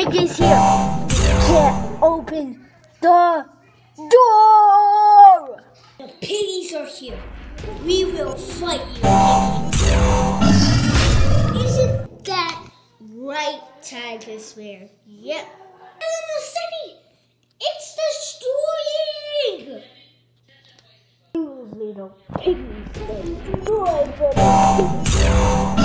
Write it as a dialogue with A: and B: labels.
A: Piggy's here. Can't open the door.
B: The piggies are here. We will fight you, Piggy. Isn't that right, Tiger Swear? Yep. And in the city, it's destroying.
A: You little piggies destroy the